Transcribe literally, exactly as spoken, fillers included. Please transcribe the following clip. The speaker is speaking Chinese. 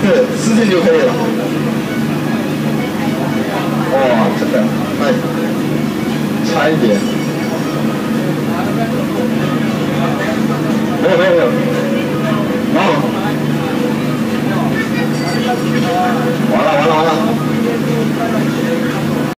对，失禁就可以了。哇，真的，哎，差一点。没有没有没有。